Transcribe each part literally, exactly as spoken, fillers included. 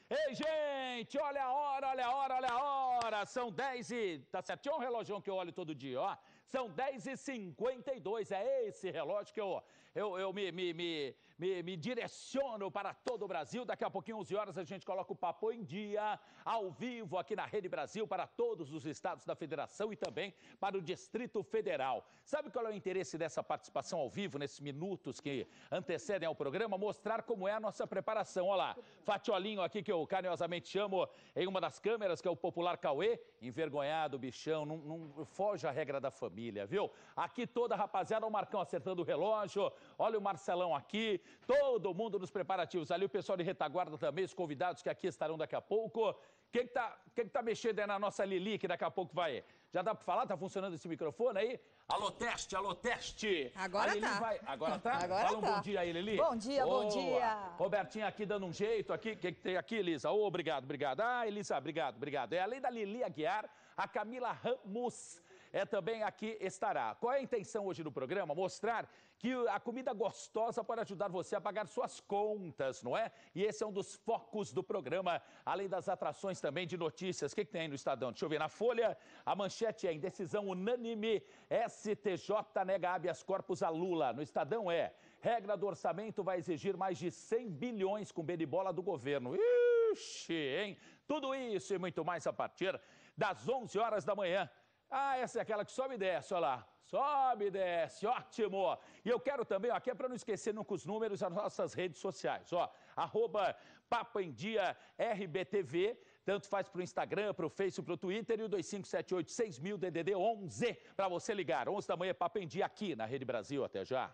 Ei, gente, olha a hora, olha a hora, olha a hora. São dez e... Tá certinho o relógio que eu olho todo dia, ó. São dez e cinquenta e dois, é esse relógio que eu, eu, eu me, me, me, me, me direciono para todo o Brasil. Daqui a pouquinho, onze horas, a gente coloca o Papo em Dia, ao vivo, aqui na Rede Brasil, para todos os estados da federação e também para o Distrito Federal. Sabe qual é o interesse dessa participação ao vivo, nesses minutos que antecedem ao programa? Mostrar como é a nossa preparação. Olha lá, Fatiolinho aqui, que eu carinhosamente chamo em uma das câmeras, que é o popular Cauê, envergonhado, bichão, não, não foge à regra da família, viu? Aqui toda a rapaziada, o Marcão acertando o relógio, olha o Marcelão aqui, todo mundo nos preparativos. Ali o pessoal de retaguarda também, os convidados que aqui estarão daqui a pouco. Quem que tá, quem que tá mexendo aí na nossa Lili, que daqui a pouco vai... Já dá pra falar? Tá funcionando esse microfone aí? Alô, teste, alô, teste. Agora Lili tá. Vai... Agora tá? Agora Fala um tá. bom dia aí, Lili. Bom dia, Boa. bom dia. Robertinho aqui dando um jeito aqui. O que, que tem aqui, Elisa? Oh, obrigado, obrigado. Ah, Elisa, obrigado, obrigado. É além da Lili Aguiar, a Camila Ramos é também aqui estará. Qual é a intenção hoje do programa? Mostrar que a comida gostosa pode ajudar você a pagar suas contas, não é? E esse é um dos focos do programa, além das atrações também de notícias. O que, que tem aí no Estadão? Deixa eu ver. Na Folha, a manchete é em decisão unânime, S T J nega habeas corpus a Lula. No Estadão é, regra do orçamento vai exigir mais de cem bilhões com beribola do governo. Ixi, hein? Tudo isso e muito mais a partir das onze horas da manhã. Ah, essa é aquela que sobe e desce, olha lá. Sobe e desce, ótimo. E eu quero também, ó, aqui é para não esquecer nunca os números, as nossas redes sociais, ó. Arroba Papo em Dia R B T V, tanto faz para o Instagram, para o Facebook, para o Twitter, e o dois cinco sete oito seis mil D D D onze para você ligar. onze da manhã, Papo em Dia aqui na Rede Brasil. Até já.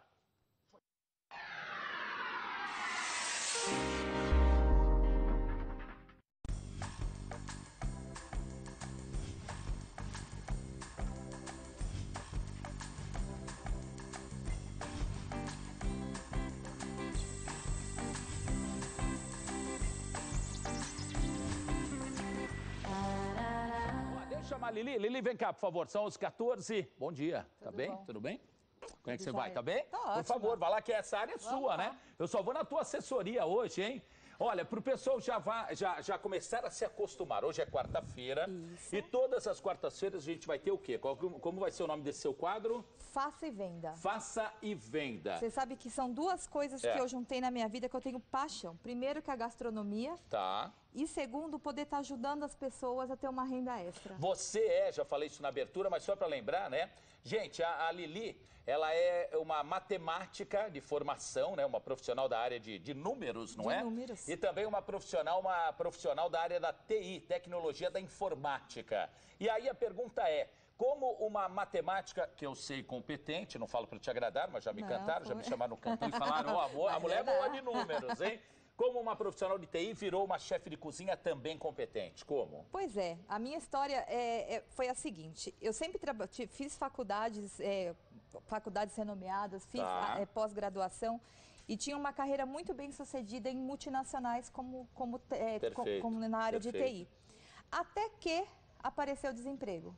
Chamar a Lili. Lili, vem cá, por favor. São os quatorze. Bom dia. Tudo tá bem? Bom. Tudo bem? Como é que você vai? Tá bem? Tá por ótimo. favor, vai lá que essa área é Vamos sua, lá. né? Eu só vou na tua assessoria hoje, hein? Olha, pro pessoal já, vá, já, já começar a se acostumar. Hoje é quarta-feira. E todas as quartas-feiras a gente vai ter o quê? Qual, como vai ser o nome desse seu quadro? Faça e venda. Faça e venda. Você sabe que são duas coisas É. que eu juntei na minha vida que eu tenho paixão. Primeiro, que é a gastronomia. Tá. E segundo, poder estar ajudando as pessoas a ter uma renda extra. Você é, já falei isso na abertura, mas só para lembrar, né? Gente, a, a Lili, ela é uma matemática de formação, né? Uma profissional da área de, de números, não De é? números. E também uma profissional, uma profissional da área da T I, tecnologia da informática. E aí a pergunta é, como uma matemática, que eu sei competente, não falo para te agradar, mas já me Não, cantaram, foi. já me chamaram no cantinho e falaram, ó, amor, a mulher é boa de números, hein? Como uma profissional de T I virou uma chefe de cozinha também competente? Como? Pois é, a minha história é, é, foi a seguinte, eu sempre traba- ti- fiz faculdades, é, faculdades renomeadas, fiz Tá. é, pós-graduação e tinha uma carreira muito bem sucedida em multinacionais como, como, te- é, co- Perfeito, como na área de perfeito. T I. Até que apareceu o desemprego.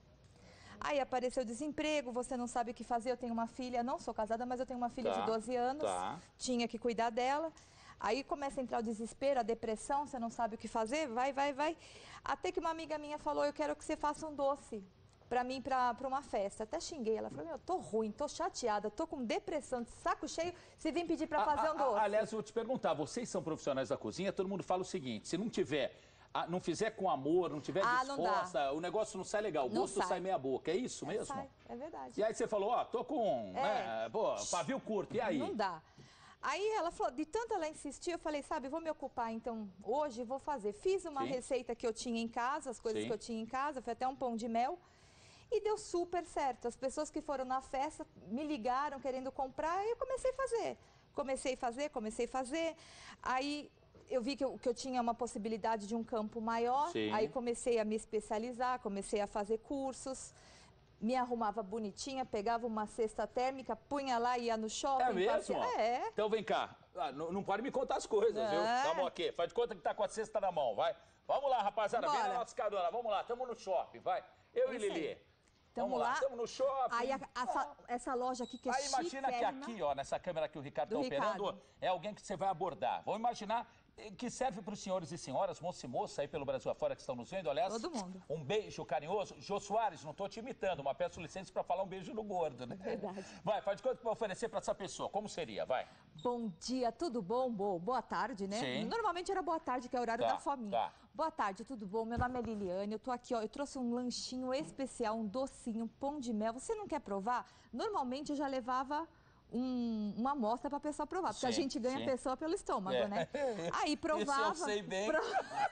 Aí apareceu o desemprego, você não sabe o que fazer, eu tenho uma filha, não sou casada, mas eu tenho uma filha Tá, de doze anos, tá. tinha que cuidar dela. Aí começa a entrar o desespero, a depressão, você não sabe o que fazer, vai, vai, vai. Até que uma amiga minha falou, eu quero que você faça um doce pra mim, pra, pra uma festa. Até xinguei, ela falou, meu, tô ruim, tô chateada, tô com depressão, de saco cheio, você vem pedir pra fazer A- um a- doce. Aliás, eu vou te perguntar, vocês são profissionais da cozinha, todo mundo fala o seguinte, se não tiver, ah, não fizer com amor, não tiver Ah, não dá. disposta, o negócio não sai legal, o Não gosto sai. sai. meia boca, é isso mesmo? Sai, é verdade. E aí você falou, ó, tô com, né, pô, pavio curto, e aí? Não dá. Aí ela falou, de tanto ela insistir, eu falei, sabe, vou me ocupar então hoje, vou fazer. Fiz uma Sim. receita que eu tinha em casa, as coisas Sim. que eu tinha em casa, foi até um pão de mel. E deu super certo. As pessoas que foram na festa me ligaram querendo comprar e eu comecei a fazer. Comecei a fazer, comecei a fazer. Aí eu vi que eu, que eu tinha uma possibilidade de um campo maior. Sim. Aí comecei a me especializar, comecei a fazer cursos. Me arrumava bonitinha, pegava uma cesta térmica, punha lá, ia no shopping. É mesmo? passear. É. Então vem cá, ah, não, não pode me contar as coisas, viu? É. Vamos aqui, faz de conta que tá com a cesta na mão, vai. Vamos lá, rapaziada, vem Bora. na nossa carona, vamos lá, tamo no shopping, vai. Eu É e isso aí. Lili. Tamo Vamos lá, lá. tamo no shopping. Aí a- essa, essa loja aqui que é Aí imagina que chiquérrima. aqui, ó, nessa câmera que o Ricardo Do tá operando, Ricardo. é alguém que você vai abordar. Vamos imaginar que serve para os senhores e senhoras, moço e moça aí pelo Brasil afora que estão nos vendo. Aliás, todo mundo. Um beijo carinhoso. Jô Soares, não estou te imitando, mas peço licença para falar um beijo no gordo, né? Verdade. Vai, faz de conta que vai oferecer para essa pessoa. Como seria? Vai. Bom dia, tudo bom? Bo boa tarde, né? Sim. Normalmente era boa tarde, que é o horário Tá, da fominha. tá. Boa tarde, tudo bom? Meu nome é Liliane, eu tô aqui, ó, eu trouxe um lanchinho especial, um docinho, um pão de mel. Você não quer provar? Normalmente eu já levava um, uma amostra para a pessoa provar, porque Sim, a gente ganha sim. a pessoa pelo estômago, É. né? Aí provava, Isso eu sei bem. pro-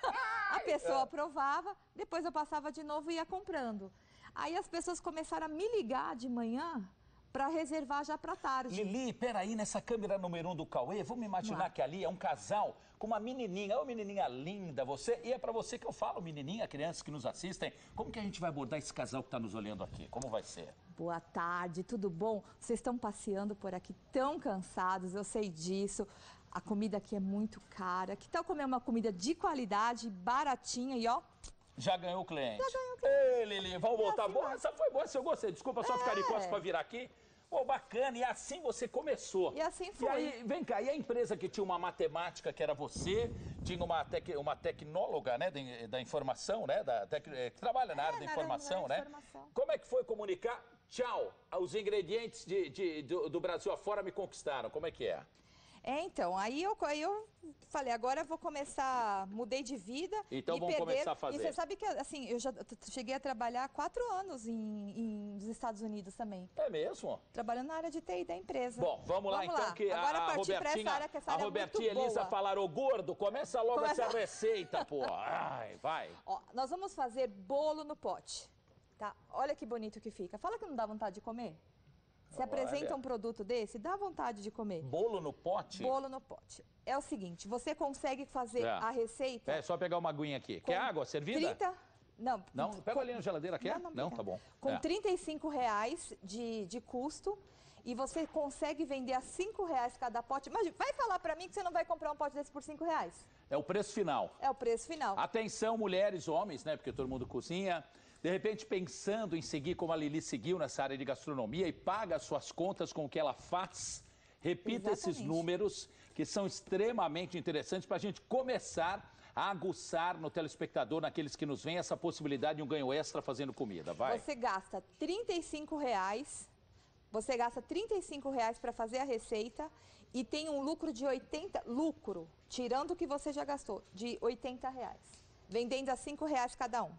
a pessoa provava, depois eu passava de novo e ia comprando. Aí as pessoas começaram a me ligar de manhã para reservar já para tarde. Lili, peraí, nessa câmera número um do Cauê, vamos imaginar Vamos lá. que ali é um casal com uma menininha. Ô, menininha linda, você. E é pra você que eu falo, menininha, crianças que nos assistem. Como que a gente vai abordar esse casal que tá nos olhando aqui? Como vai ser? Boa tarde, tudo bom? Vocês estão passeando por aqui tão cansados, eu sei disso. A comida aqui é muito cara. Que tal comer uma comida de qualidade, baratinha e ó... Já ganhou o cliente. Já ganhou o cliente. Ei, Lili, vamos voltar. assim Boa, vai. essa foi boa, essa eu gostei. Desculpa só ficar de É. costas pra vir aqui. Pô, bacana, e assim você começou. E assim E foi. aí, vem cá, e a empresa que tinha uma matemática, que era você, tinha uma, tec, uma tecnóloga, né, da, da informação, né, da, tec, que trabalha na área da na área- informação, na área né? de informação. Como é que foi comunicar? Tchau, os ingredientes de, de- do, do Brasil afora me conquistaram, como é que é? É, então, aí eu, aí eu falei, agora eu vou começar, mudei de vida. Então me vamos perder. começar a fazer. E você sabe que, assim, eu já t- cheguei a trabalhar quatro anos em, em, nos Estados Unidos também. É mesmo? Trabalhando na área de T I da empresa. Bom, vamos lá então, que Agora a, a partir pra essa Robertinha, área, que essa a área é Robertinha e muito Elisa boa. falaram, ô gordo, começa logo Começa- essa receita, pô. Ai, vai. Ó, nós vamos fazer bolo no pote, tá? Olha que bonito que fica. Fala que não dá vontade de comer. Você Olha. apresenta um produto desse, dá vontade de comer. Bolo no pote? Bolo no pote. É o seguinte, você consegue fazer É. a receita... É só pegar uma aguinha aqui. com Quer água servida? trinta... Não, Não, pega com- ali na geladeira, quer? Não, Não, não, tá bom. Com É. trinta e cinco reais de, de custo e você consegue vender a cinco reais cada pote. Mas vai falar pra mim que você não vai comprar um pote desse por cinco reais. É o preço final. É o preço final. Atenção, mulheres, homens, né? Porque todo mundo cozinha. De repente, pensando em seguir como a Lili seguiu nessa área de gastronomia e paga suas contas com o que ela faz, repita esses Exatamente. números que são extremamente interessantes para a gente começar a aguçar no telespectador, naqueles que nos veem, essa possibilidade de um ganho extra fazendo comida. Vai. Você gasta trinta e cinco reais, você gasta trinta e cinco reais para fazer a receita e tem um lucro de oitenta, lucro, tirando o que você já gastou, de oitenta reais, vendendo a cinco reais cada um.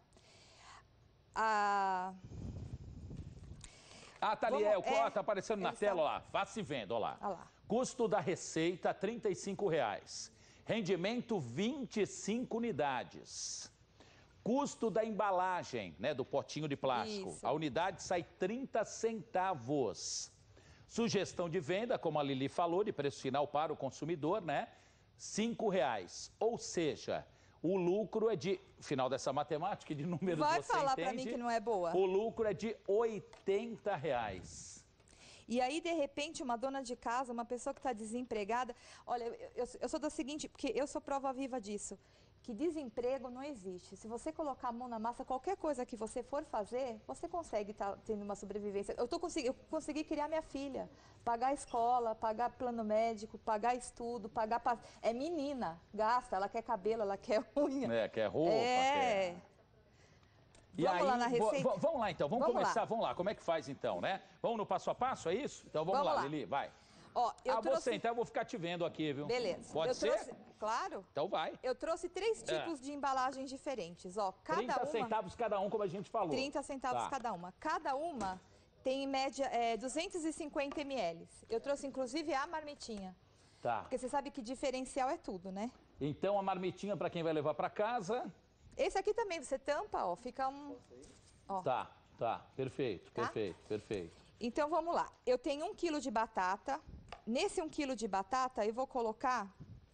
Ah, Ah, tá ali, Vamos- é, o é, ó, tá aparecendo na eles tela, são- ó lá. Vá se vendo, ó lá. Ó lá. Custo da receita, trinta e cinco reais. Rendimento, vinte e cinco unidades. Custo da embalagem, né, do potinho de plástico. Isso. A unidade sai trinta centavos. Sugestão de venda, como a Lili falou, de preço final para o consumidor, né? cinco reais. Ou seja, o lucro é de, final dessa matemática e de números Vai você falar pra entende, mim que não é boa. o lucro é de oitenta reais. E aí, de repente, uma dona de casa, uma pessoa que está desempregada... Olha, eu, eu- eu sou da seguinte... Porque eu sou prova viva disso. Que desemprego não existe. Se você colocar a mão na massa, qualquer coisa que você for fazer, você consegue estar tendo uma sobrevivência. Eu, tô consegui, eu consegui criar minha filha. Pagar a escola, pagar plano médico, pagar estudo, pagar... pa- É menina, gasta. Ela quer cabelo, ela quer unha. É, quer roupa, É. quer... E Vamos aí, lá na vo- receita? vo- vamos lá então, vamos, Vamos começar, lá. vamos lá, como é que faz então, né? Vamos no passo a passo, é isso? Então vamos, Vamos lá, lá. Lili, vai. Ó, eu ah, vou trouxe... sentar, eu vou ficar te vendo aqui, viu? Beleza. Pode eu ser? Trouxe... Claro. Então vai. Eu trouxe três É. tipos de embalagens diferentes. Ó, cada trinta uma... centavos cada um, como a gente falou. trinta centavos Tá. cada uma. Cada uma tem em média é, duzentos e cinquenta mililitros. Eu trouxe inclusive a marmitinha. Tá. Porque você sabe que diferencial é tudo, né? Então a marmitinha para quem vai levar para casa. Esse aqui também você tampa, ó, fica um... Ó. Tá, tá, perfeito, Tá? perfeito, perfeito. Então vamos lá. Eu tenho um quilo de batata. Nesse um quilo de batata eu vou colocar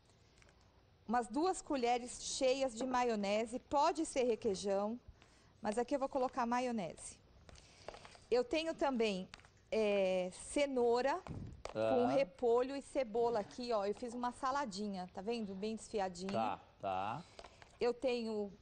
umas duas colheres cheias de maionese. Pode ser requeijão, mas aqui eu vou colocar maionese. Eu tenho também é, cenoura com Ah. repolho e cebola aqui, ó. Eu fiz uma saladinha, tá vendo? Bem desfiadinha. Tá, tá. Eu tenho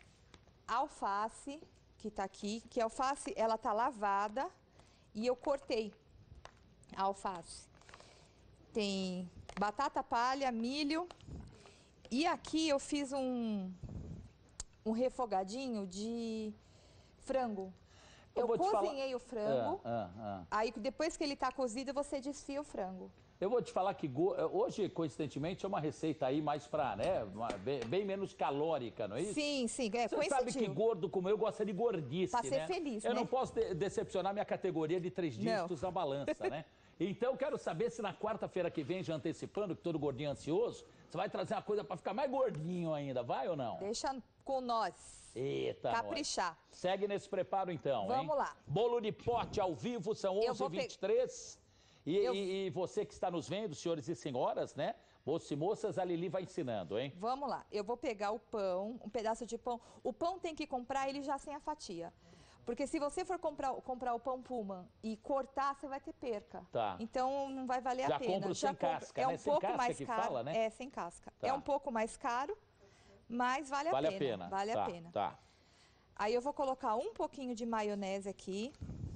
alface, que tá aqui, que a alface, ela tá lavada e eu cortei a alface. Tem batata palha, milho, E aqui eu fiz um, um refogadinho de frango. Eu, eu cozinhei falar... o frango, ah, ah, ah. aí depois que ele está cozido, você desfia o frango. Eu vou te falar que hoje, coincidentemente, é uma receita aí mais para, né, uma, bem, bem menos calórica, não é isso? Sim, sim, é Você sabe que gordo como eu gosta de gordice, pra ser né? feliz, eu né? não posso de decepcionar minha categoria de três dígitos na balança, né? Então, eu quero saber se na quarta-feira que vem, já antecipando, que todo gordinho é ansioso, você vai trazer uma coisa para ficar mais gordinho ainda, vai ou não? Deixa com nós. Eita, caprichar. Nós. Segue nesse preparo então, Vamos hein? lá. Bolo de pote ao vivo, são onze e vinte e três. E, eu... e, e você que está nos vendo, senhores e senhoras, né? Moços e moças, a Lili vai ensinando, hein? Vamos lá. Eu vou pegar o pão, um pedaço de pão. O pão tem que comprar ele já sem a fatia. Porque se você for comprar, comprar o pão Pullman e cortar, você vai ter perca. Tá. Então não vai valer já a pena. Compro já sem compro. casca, é um né? Sem pouco casca mais que caro. fala, né? É, sem casca. Tá. É um pouco mais caro, mas vale, vale a pena. a pena. Vale tá, a pena. Tá. Aí eu vou colocar um pouquinho de maionese aqui.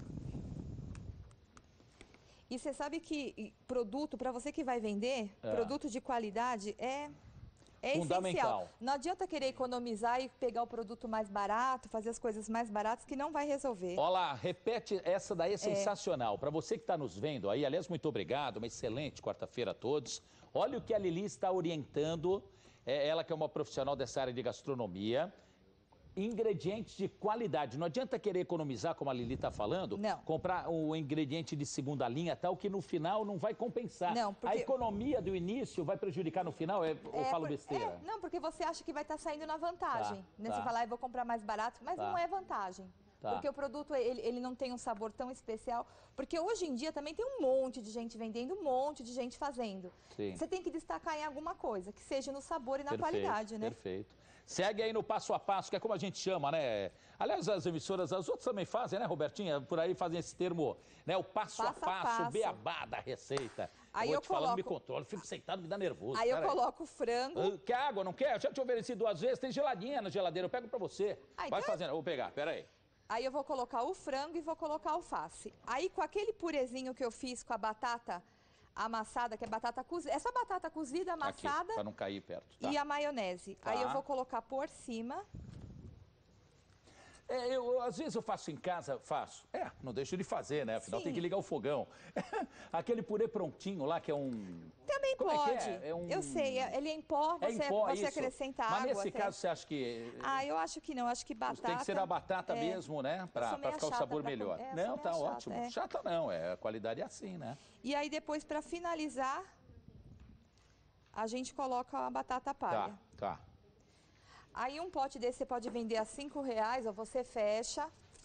E você sabe que produto, para você que vai vender, é. produto de qualidade é, é essencial. Não adianta querer economizar e pegar o produto mais barato, fazer as coisas mais baratas, que não vai resolver. Olha lá, repete, essa daí é sensacional. É. Para você que está nos vendo aí, aliás, muito obrigado, uma excelente quarta-feira a todos. Olha o que a Lili está orientando, é, ela que é uma profissional dessa área de gastronomia. Ingredientes de qualidade. Não adianta querer economizar, como a Lili está falando, não. comprar o ingrediente de segunda linha, tal, que no final não vai compensar. Não, porque... A economia do início vai prejudicar no final? É, eu é, falo por... besteira? É, não, porque você acha que vai estar tá saindo na vantagem. Tá, né? tá. Você falar, eu vou comprar mais barato, mas tá. não é vantagem. Tá. Porque o produto, ele, ele não tem um sabor tão especial. Porque hoje em dia também tem um monte de gente vendendo, um monte de gente fazendo. Sim. Você tem que destacar em alguma coisa, que seja no sabor e na perfeito, qualidade, né? Perfeito. Segue aí no passo a passo, que é como a gente chama, né? Aliás, as emissoras, as outras também fazem, né, Robertinha? Por aí fazem esse termo, né? O passo, passo a passo, a passo. o beabá da receita. Aí eu vou eu te coloco... falando, me controlo, fico sentado, me dá nervoso. Aí eu coloco o frango. Quer água, não quer? Eu já te ofereci duas vezes, tem geladinha na geladeira, eu pego pra você. Aí, Vai tá... fazendo, eu vou pegar, pera aí. Aí eu vou colocar o frango e vou colocar a alface. Aí com aquele purezinho que eu fiz com a batata amassada, que é batata cozida, essa batata cozida amassada. Aqui, pra não cair perto. Tá. E a maionese. Tá. Aí eu vou colocar por cima. É, eu, às vezes eu faço em casa, faço. É, não deixo de fazer, né? Afinal, Sim. tem que ligar o fogão. Aquele purê prontinho lá, que é um... Também Como pode. É que é? É um... Eu sei, ele é em pó, você, é em pó, você isso. acrescenta Mas água. Mas nesse até. caso, você acha que... Ah, eu acho que não, acho que batata... Tem que ser a batata é. mesmo, né? Pra, pra ficar o sabor melhor. É, não, tá chata, ótimo. É. Chata não, é, a qualidade é assim, né? E aí depois, pra finalizar, a gente coloca a batata palha. Tá, tá. Aí um pote desse você pode vender a cinco reais, ó, você fecha.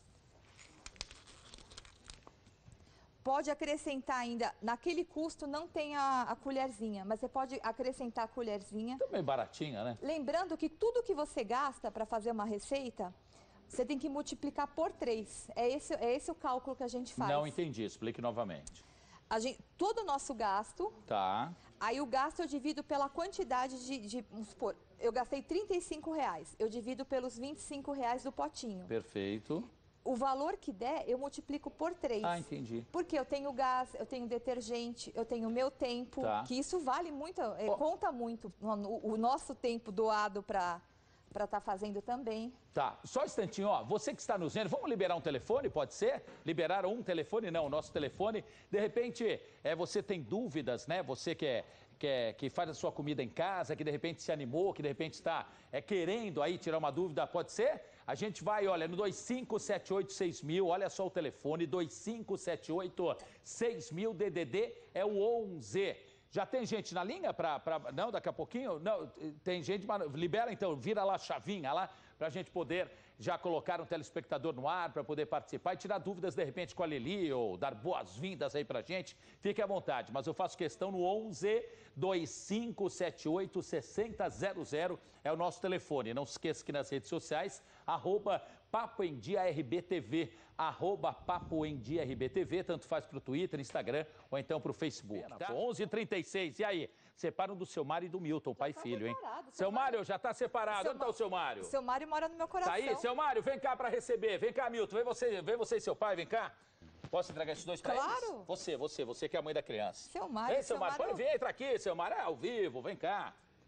Pode acrescentar ainda, naquele custo não tem a, a colherzinha, mas você pode acrescentar a colherzinha. Também baratinha, né? Lembrando que tudo que você gasta para fazer uma receita, você tem que multiplicar por três. É esse, é esse o cálculo que a gente faz. Não entendi, explique novamente. A gente, todo o nosso gasto, tá. Aí o gasto eu divido pela quantidade de, de, vamos supor, eu gastei trinta e cinco reais, eu divido pelos vinte e cinco reais do potinho. Perfeito. O valor que der, eu multiplico por três. Ah, entendi. Porque eu tenho gás, eu tenho detergente, eu tenho meu tempo, tá. que isso vale muito, é, oh. conta muito o, o nosso tempo doado para para estar tá fazendo também. Tá, só um instantinho, ó, você que está nos vendo, vamos liberar um telefone, pode ser? Liberaram um telefone? Não, o nosso telefone, de repente, é, você tem dúvidas, né? Você que é... Que, é, que faz a sua comida em casa, que de repente se animou, que de repente está é, querendo aí tirar uma dúvida, pode ser? A gente vai, olha, no dois cinco sete oito seis mil, olha só o telefone, dois cinco sete oito seis mil, D D D é o onze. Já tem gente na linha para... Não, daqui a pouquinho? Não, tem gente, mas libera então, vira lá a chavinha lá, para a gente poder já colocar um telespectador no ar, para poder participar e tirar dúvidas de repente com a Lili ou dar boas-vindas aí para a gente. Fique à vontade, mas eu faço questão no onze, dois cinco sete oito, seis zero zero zero, é o nosso telefone. Não se esqueça que nas redes sociais, arroba Papo em Dia R B T V, arroba Papo em Dia R B T V, tanto faz para o Twitter, Instagram ou então para o Facebook. Tá? onze e trinta e seis, e aí? Separam do seu Mário e do Milton, pai tá e filho, hein? Seu Mário já está separado. Seu Onde está o seu Mário? Seu Mário mora no meu coração. Tá aí, seu Mário, vem cá para receber. Vem cá, Milton, vem você, vem você e seu pai, vem cá. Posso entregar esses dois para eles? Claro. Você, você, você que é a mãe da criança. Seu Mário, Vem, seu, seu Mário, Mário... Pode vir, entra aqui, seu Mário, é ao vivo, vem cá.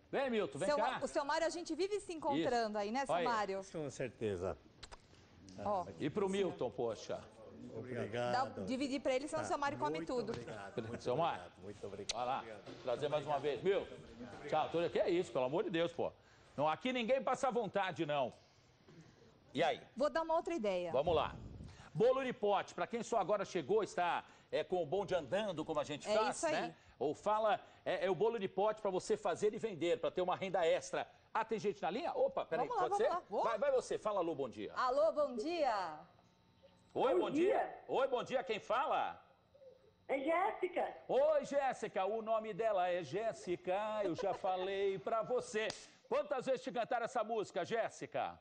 Vem, Milton, vem seu, cá. O seu Mário, a gente vive se encontrando Isso. aí, né, seu Olha. Mário? Com certeza. Ó, E pro Milton, poxa. Obrigado. dá, dividir pra ele, senão o seu Mário come Muito tudo. Obrigado, muito Seu Mário. obrigado, muito obrigado. Vai lá, trazer mais uma vez. Milton, tchau. Tô... Que é isso, pelo amor de Deus, pô. Não, aqui ninguém passa vontade, não. E aí? Vou dar uma outra ideia. Vamos lá. Bolo de pote, para quem só agora chegou, está é, com o bonde andando, como a gente É faz, isso aí. né? Ou fala, é, é o bolo de pote para você fazer e vender, para ter uma renda extra. Ah, tem gente na linha? Opa, peraí, Vamos lá, pode vamos ser? lá. Vou. Vai, vai você, fala alô, bom dia. Alô, bom dia. Oi, bom, Bom dia. dia. Oi, bom dia, quem fala? É Jéssica. Oi, Jéssica, o nome dela é Jéssica, eu já falei para você. Quantas vezes te cantaram essa música, Jéssica?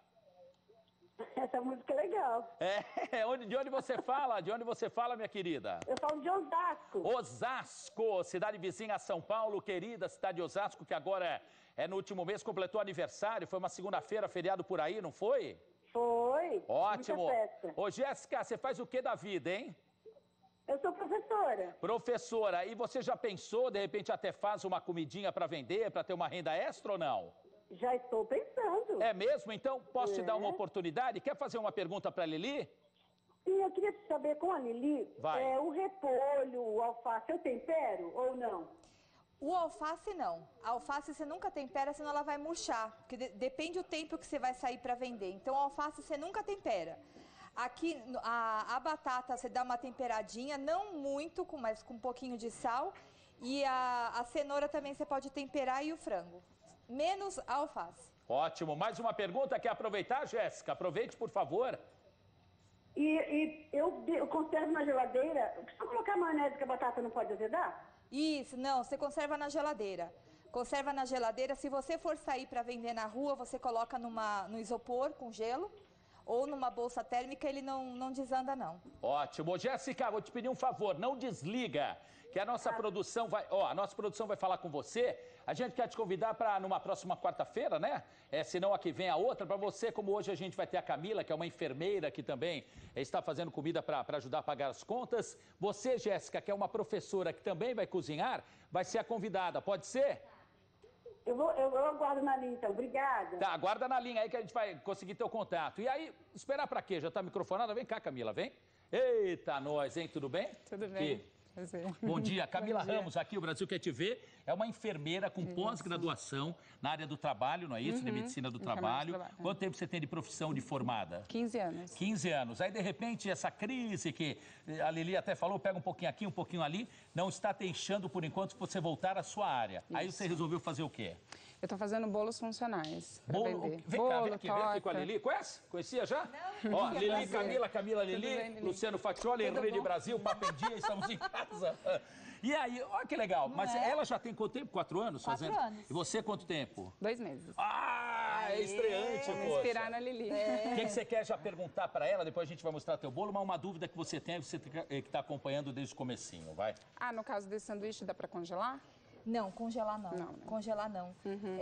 Essa música é legal. É, onde, de onde você fala? De onde você fala, minha querida? Eu falo de Osasco. Osasco, cidade vizinha a São Paulo, querida cidade de Osasco, que agora é, é no último mês, completou aniversário, foi uma segunda-feira, feriado por aí, não foi? Foi. Ótimo. Muita festa. Ô, Jéssica, você faz o que da vida, hein? Eu sou professora. Professora, e você já pensou, de repente até faz uma comidinha para vender, para ter uma renda extra ou não? Já estou pensando. É mesmo? Então, posso te dar uma É. oportunidade? Quer fazer uma pergunta para a Lili? Sim, eu queria saber com a Lili, Vai. é, o repolho, o alface, eu tempero ou não? O alface não. A alface você nunca tempera, senão ela vai murchar. Porque de- depende do tempo que você vai sair para vender. Então, o alface você nunca tempera. Aqui, no- a, a batata você dá uma temperadinha, não muito, com, mas com um pouquinho de sal. E a, a cenoura também você pode temperar e o frango. Menos a alface. Ótimo. Mais uma pergunta. Quer aproveitar, Jéssica? Aproveite, por favor. E, e eu, de- eu conservo na geladeira, se eu colocar maionese que a batata não pode azedar? Isso, não, você conserva na geladeira. Conserva na geladeira. Se você for sair para vender na rua, você coloca numa, no isopor com gelo ou numa bolsa térmica, ele não, não desanda, não. Ótimo. Jéssica, vou te pedir um favor. Não desliga, que a nossa produção vai... Ó, a nossa produção vai falar com você. A gente quer te convidar para numa próxima quarta-feira, né? É, senão aqui vem a outra. Para você, como hoje a gente vai ter a Camila, que é uma enfermeira que também está fazendo comida para ajudar a pagar as contas. Você, Jéssica, que é uma professora que também vai cozinhar, vai ser a convidada. Pode ser? Eu, vou, eu, eu aguardo na linha, então. Obrigada. Tá, aguarda na linha aí que a gente vai conseguir ter o contato. E aí, esperar pra quê? Já tá microfonada? Vem cá, Camila, vem. Eita, nós, hein? Tudo bem? Tudo bem. Que- Prazer. Bom dia, Camila Bom dia. Ramos, aqui o Brasil Quer Te Ver, é uma enfermeira com pós-graduação na área do trabalho, não é isso? De medicina do enfermagem do trabalho. trabalho. Quanto tempo você tem de profissão de formada? quinze anos. quinze anos. Aí, de repente, essa crise que a Lili até falou, pega um pouquinho aqui, um pouquinho ali, não está deixando, por enquanto, você voltar à sua área. Aí você resolveu fazer o quê? Eu tô fazendo bolos funcionais pra Bolo, vender. vem Bolo, cá, vem aqui, vem aqui com a torta. Lili. Conhece? Conhecia já? Não. Ó, Lili, prazer. Camila, Camila, Lili, bem, Lili? Luciano Faccioli, Tudo Rede bom? Brasil, Papendia, estamos em casa. E aí, olha que legal. Mas é? ela já tem quanto tempo? Quatro anos Quatro fazendo? anos. E você quanto tempo? Dois meses. Ah, é estreante, Vou me poxa. inspirar na Lili. O que, que você quer já perguntar para ela? Depois a gente vai mostrar teu bolo, mas uma dúvida que você tem, você que está acompanhando desde o comecinho, vai. Ah, no caso desse sanduíche, dá pra congelar? Não, congelar não. Não, né? Congelar não.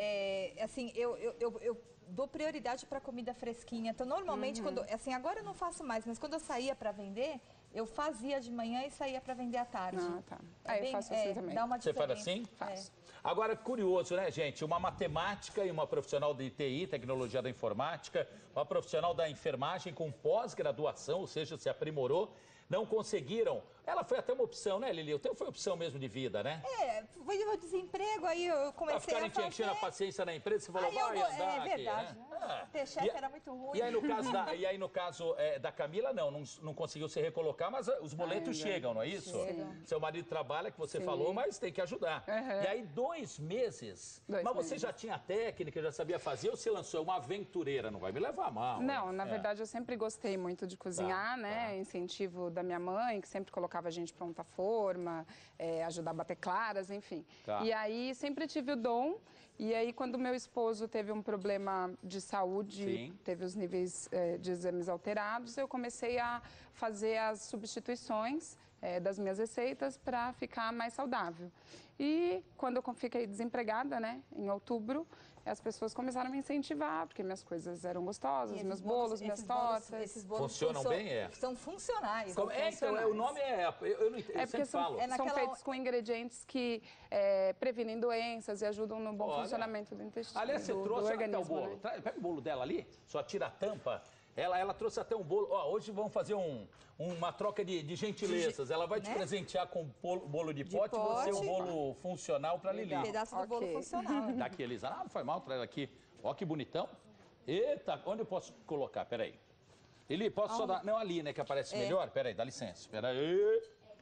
É, assim, eu, eu, eu, eu dou prioridade para comida fresquinha. Então, normalmente, quando, assim, agora eu não faço mais, mas quando eu saía para vender, eu fazia de manhã e saía para vender à tarde. Ah, tá. Ah, eu faço assim também. Dá uma Você faz diferença. assim? Faço. Agora, curioso, né, gente? Uma matemática e uma profissional de T I, tecnologia da informática, uma profissional da enfermagem com pós-graduação, ou seja, se aprimorou, não conseguiram. Ela foi até uma opção, né, Lili? O teu foi opção mesmo de vida, né? É, foi o desemprego, aí eu Pra comecei ficar a fazer. enchendo a paciência na empresa, você falou, Aí eu vai go- andar é aqui, verdade, né? né? Ah. Ter chefe E- era muito ruim. E aí, no caso da, e aí, no caso, é, da Camila, não, não, não conseguiu se recolocar, mas ah, os boletos Ainda. chegam, não é isso? Chegam. Seu marido trabalha, que você Sim. falou, mas tem que ajudar. Uhum. E aí, dois meses. Dois mas você meses. já tinha técnica, já sabia fazer, ou se lançou uma aventureira? Não vai me levar mal. Não, hein? na É. verdade eu sempre gostei muito de cozinhar, Tá, né? tá. Incentivo da minha mãe, que sempre colocava a gente pronta forma, é, ajudar a bater claras, enfim. Tá. E aí sempre tive o dom. E aí quando meu esposo teve um problema de saúde, Sim. teve os níveis é, de exames alterados, eu comecei a fazer as substituições é, das minhas receitas para ficar mais saudável. E quando eu fiquei desempregada, né, em outubro, as pessoas começaram a me incentivar, porque minhas coisas eram gostosas, meus bolos, bolos, minhas esses bolos, tortas. esses bolos Funcionam são, bem, é? São funcionais. Como, é, então, é, o nome é... Eu, eu, não, eu É sempre porque são, falo. é são naquela- feitos com ingredientes que é, previnem doenças e ajudam no bom Olha. funcionamento do intestino, Aliás, você do, trouxe do olha até o organismo. bolo. Né? Tra- Pega o bolo dela ali, só tira a tampa. Ela, ela trouxe até um bolo. Ó, hoje vamos fazer um, uma troca de, de gentilezas. Ela vai te Né? presentear com bolo, bolo de, De pote e você pote. um bolo funcional para Lili. Um pedaço do bolo Ok. funcional. né? Daqui, Elisa. Ah, não foi mal, traz aqui. Ó, que bonitão. Eita, onde eu posso colocar? Peraí. Lili, posso só dar... Não, ali, né, que aparece É. melhor? Peraí, dá licença. Peraí.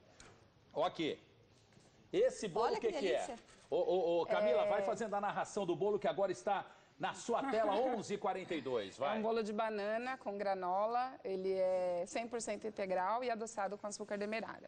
Ó aqui. Esse bolo, Olha o que, que que é? delícia. Ô, ô, ô, Camila, vai fazendo a narração do bolo que agora está na sua tela, onze e quarenta e dois. É Vai. um bolo de banana com granola, ele é cem por cento integral e adoçado com açúcar demerara.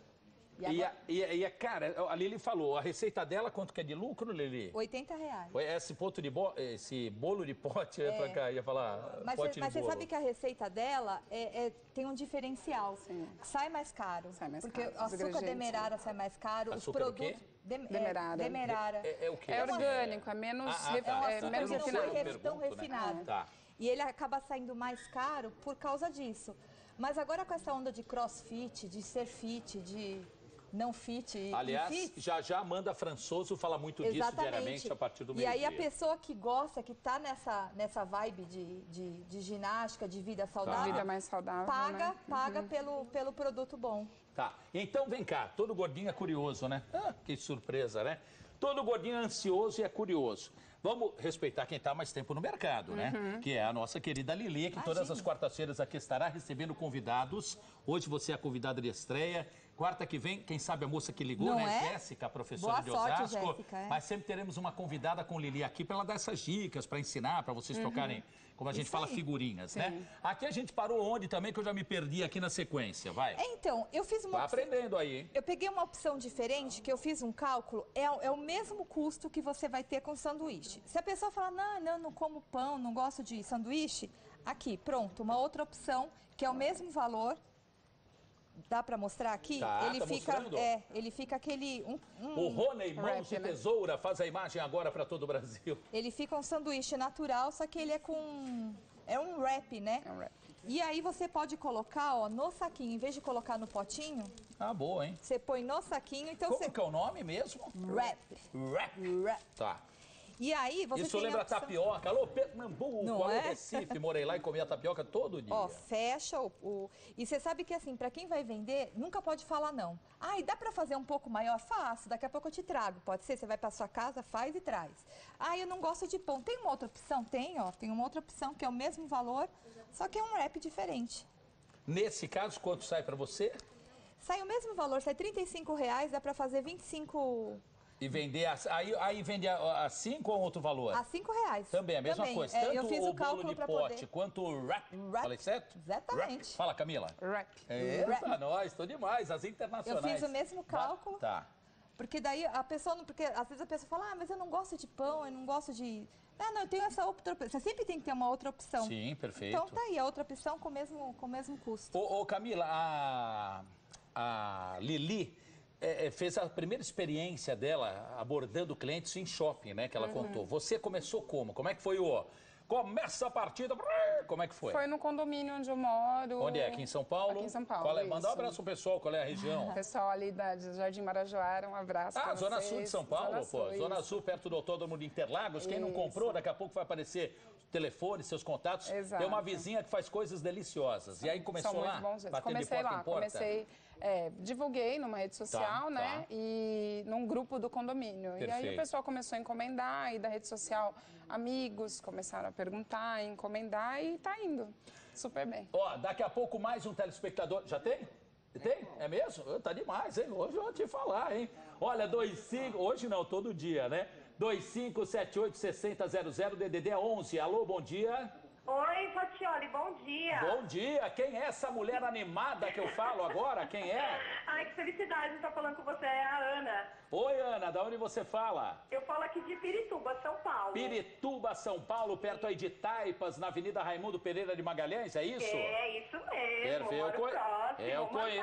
E E, agora, a, e, a- e a, cara, a Lili falou, a receita dela, quanto que é de lucro, Lili? oitenta reais. Foi esse, ponto de bo, esse bolo de pote, é. pra cá, ia falar Mas, pote você, mas de você bolo. sabe que a receita dela é, é- tem um diferencial. Sim. Sai mais caro. Sai mais porque caro, o os açúcar ingredientes, demerara sai mais caro. Açúcar o os quê? produtos... dem- é, Demerara. demerara. É, é o quê? É orgânico, é menos, Ah, ah, ref- tá. É um é açúcar menos que não foi refinado. ref- tão Pergunto, né? refinado. Tá. E ele acaba saindo mais caro por causa disso. Mas agora com essa onda de crossfit, de ser fit, de não fit e Aliás, e fit, já já a Amanda Françoso fala muito disso diariamente a partir do E meio-dia. aí a pessoa que gosta, que tá nessa, nessa vibe de, de, de ginástica, de vida saudável, Vida mais saudável, paga, né? paga pelo, pelo produto bom. Tá, então vem cá, todo gordinho é curioso, né? Ah, que surpresa, né? Todo gordinho é ansioso e é curioso. Vamos respeitar quem está mais tempo no mercado, né? Que é a nossa querida Lili, que todas Imagina. as quartas-feiras aqui estará recebendo convidados. Hoje você é a convidada de estreia. Quarta que vem, quem sabe a moça que ligou, Não né? é? Jéssica, a professora Boa de sorte, Osasco. Jéssica, é. Mas sempre teremos uma convidada com Lili aqui para ela dar essas dicas, para ensinar, para vocês trocarem, como a gente Isso fala, aí. figurinhas, né? Aqui a gente parou onde também, que eu já me perdi aqui na sequência, vai. Então, eu fiz uma Vai opção- aprendendo aí, hein? Eu peguei uma opção diferente, que eu fiz um cálculo, é, o- é o mesmo custo que você vai ter com sanduíche. Se a pessoa falar, não, não, não como pão, não gosto de sanduíche, aqui, pronto, uma outra opção, que é o mesmo valor, dá pra mostrar aqui? Tá, ele tá fica, mostrando? é, ele fica aquele, um, um- O Rony Mãos Wrap, de né? Tesoura faz a imagem agora para todo o Brasil. ele fica um sanduíche natural, só que ele é com, é um wrap, né? É um wrap. E aí você pode colocar, ó, no saquinho, em vez de colocar no potinho, Ah, boa, hein? você põe no saquinho, então Como você... que é o nome mesmo? Wrap. Wrap. Wrap. Tá. E aí você Isso tem a lembra opção- tapioca. Alô, Pernambuco, Não alô, é? Recife. Morei lá e comia tapioca todo dia. Ó, fecha o, o- E você sabe que assim, pra quem vai vender, nunca pode falar não. Ai, dá pra fazer um pouco maior? Faço, daqui a pouco eu te trago. Pode ser, você vai pra sua casa, faz e traz. Ah, eu não gosto de pão. Tem uma outra opção? Tem, ó. Tem uma outra opção que é o mesmo valor, só que é um wrap diferente. Nesse caso, quanto sai para você? Sai o mesmo valor, sai trinta e cinco reais, dá pra fazer vinte e cinco... E vender, a, aí, aí vende a, a cinco ou outro valor? A cinco reais. Também, a mesma Também. coisa. É, Tanto eu fiz o o bolo cálculo de pra pote poder... quanto o wrap. Wrap. Falei certo? Exatamente. Wrap. Fala, Camila. Wrap. Eita, nós, tô demais, as internacionais. Eu fiz o mesmo cálculo. Tá. Porque daí a pessoa não. Porque às vezes a pessoa fala, ah, mas eu não gosto de pão, eu não gosto de. Ah, não, eu tenho essa outra opção. Você sempre tem que ter uma outra opção. Sim, perfeito. Então tá aí, a outra opção com o mesmo, com o mesmo custo. Ô, ô, Camila, a, a Lili é, é, fez a primeira experiência dela abordando clientes em shopping, né? Que ela contou. Você começou como? Como é que foi o... Começa a partida... Como é que foi? Foi no condomínio onde eu moro. Onde é? Aqui em São Paulo? Aqui em São Paulo, Qual é? Manda um isso. abraço pro pessoal, qual é a região? Pessoal ali da de Jardim Marajoara, um abraço Ah, pra Zona vocês. Sul de São Paulo, Zona pô. Sul, Zona isso. Sul, perto do Autódromo de Interlagos. Quem não Isso. comprou, daqui a pouco vai aparecer o telefone, seus contatos. Exato. Tem uma vizinha que faz coisas deliciosas. E aí começou São lá, muito bons. batendo Comecei de porta lá, em porta? comecei, é, divulguei numa rede social, Tá, né? tá. E num grupo do condomínio. E aí Perfeito. o pessoal começou a encomendar, e da rede social, amigos começaram a perguntar, encomendar, e tá indo super bem. Ó, daqui a pouco mais um telespectador. Já tem? Tem? É mesmo? Ô, tá demais, hein? Hoje eu vou te falar, hein? Olha, dois cinco... Hoje não, todo dia, né? dois cinco sete oito seis zero zero zero, D D D onze. Alô, bom dia. Oi, Fatioli, bom dia. Bom dia. Quem é essa mulher animada que eu falo agora? Quem é? Ai, que felicidade estar falando com você, é a Ana. Oi, Ana. Da onde você fala? Eu falo aqui de Pirituba, São Paulo. Pirituba, São Paulo, perto aí de Taipas, na Avenida Raimundo Pereira de Magalhães, é isso? É, isso mesmo, Perfeito. Eu moro conhe- próximo. eu uma conhe- par-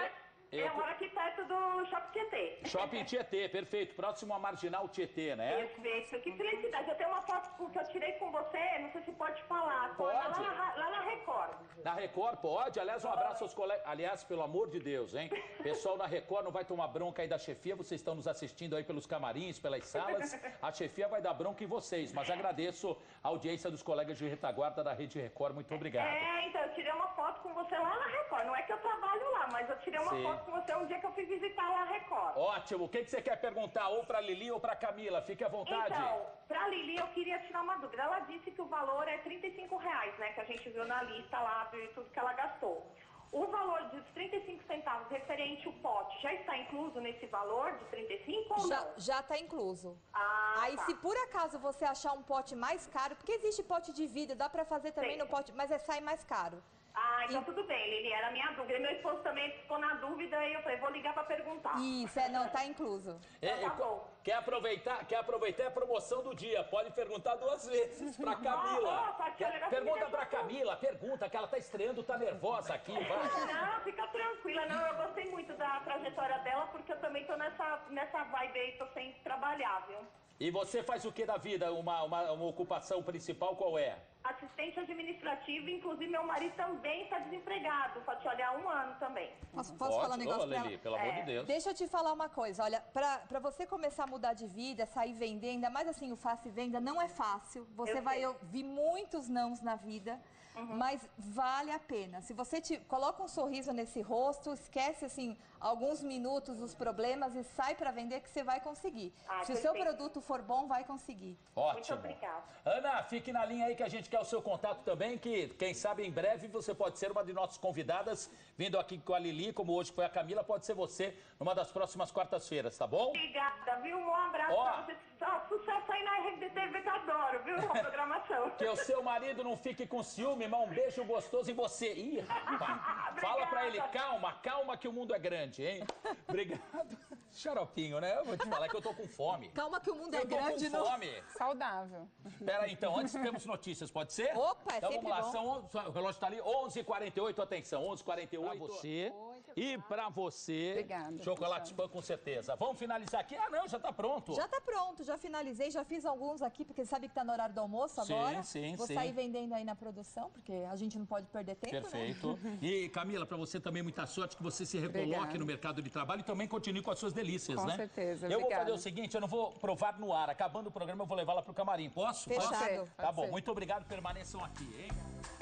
Eu Eu tô- moro aqui perto do Shopping Tietê. Shopping Tietê, perfeito. Próximo à Marginal Tietê, né? Perfeito, que felicidade. Eu tenho uma foto que eu tirei com você, não sei se pode falar. Pode. Lá na, lá na Record. Na Record, pode. Aliás, um abraço aos colegas. Aliás, pelo amor de Deus, hein? Pessoal na Record não vai tomar bronca aí da chefia. Vocês estão nos assistindo aí pelos camarins, pelas salas. A chefia vai dar bronca em vocês. Mas agradeço a audiência dos colegas de retaguarda da Rede Record. Muito obrigado. É, então, eu tirei uma foto com você lá na Record. Não é que eu trabalho lá, mas eu tirei uma Sim. foto com você um dia que eu fui visitar lá a Record. Ótimo. O que, que você quer perguntar? Ou pra Lili ou pra Camila? Fique à vontade. Então, pra Lili eu queria tirar uma dúvida. Ela disse que o valor é trinta e cinco reais, né? Que a gente viu na lista lá, viu tudo que ela gastou. O valor dos trinta e cinco centavos referente ao pote já está incluso nesse valor de trinta e cinco ou Já, não? já tá incluso. Ah, Aí, tá. se por acaso você achar um pote mais caro, porque existe pote de vidro, dá pra fazer também Sim. no pote, mas é sai mais caro. Ah, então E- tudo bem, Lili, era a minha dúvida. Meu esposo também ficou na dúvida e eu falei, vou ligar pra perguntar. Isso, é, não, tá incluso. É, Então tá é, bom. quer aproveitar, quer aproveitar a promoção do dia? Pode perguntar duas vezes pra Ah, Camila. ó, Tati, Quer- o negócio pergunta me pra deixou- Camila, pergunta que ela tá estreando, tá nervosa aqui, vai. Não, fica tranquila. Não, eu gostei muito da trajetória dela, porque eu também tô nessa, nessa vibe aí, tô sem trabalhar, viu? E você faz o que da vida? Uma, uma, uma ocupação principal qual é? Assistente administrativa, inclusive meu marido também está desempregado, só te olhar um ano também. Posso, posso falar um negócio Ô, pra Lili, ela? pelo amor de É. Deus. Deixa eu te falar uma coisa, olha, pra, pra você começar a mudar de vida, sair vender, ainda mais assim, o Faça e Venda, não é fácil. Você Eu vai sei. ouvir muitos nãos na vida, mas vale a pena. Se você te, coloca um sorriso nesse rosto, esquece assim, alguns minutos os problemas e sai pra vender que você vai conseguir. Ah, Se o seu perfeito. produto for bom, vai conseguir. Ótimo. Muito obrigada. Ana, fique na linha aí que a gente quer o seu contato também, que quem sabe em breve você pode ser uma de nossas convidadas, vindo aqui com a Lili, como hoje foi a Camila, pode ser você numa das próximas quartas-feiras, tá bom? Obrigada, viu? Um abraço Ó. pra você. Só sucesso aí na R D T V que eu adoro, viu? A programação. Que o seu marido não fique com ciúme, mas um beijo gostoso em você. Ih, rapaz. Fala pra ele, calma, calma que o mundo é grande, hein? Obrigado. Xaropinho, né? Eu vou te falar que eu tô com fome. Calma que o mundo é Eu tô grande, com não. fome. Saudável. Espera aí, então, antes temos notícias, pode ser? Opa, é então sempre vamos lá, bom. são onze, o relógio tá ali, onze e quarenta e oito, atenção, onze e quarenta e oito. Pra você e pra você, Obrigada, chocolate Spam com certeza. Vamos finalizar aqui? Ah, não, já tá pronto. Já tá pronto, já finalizei, já fiz alguns aqui, porque sabe que tá no horário do almoço Sim, agora. sim, Vou sim. sair vendendo aí na produção, porque a gente não pode perder tempo, né? Perfeito. E, Camila, pra você também muita sorte, que você se recoloque Obrigada. no mercado de trabalho e também continue com as suas delícias, Com né? certeza, Eu vou obrigada. fazer o seguinte, eu não vou provar no ar. Acabando o programa, eu vou levá-la pro camarim. Posso? Fechado. Posso? Pode ser, Tá pode bom, ser. muito obrigado, permaneçam aqui, hein?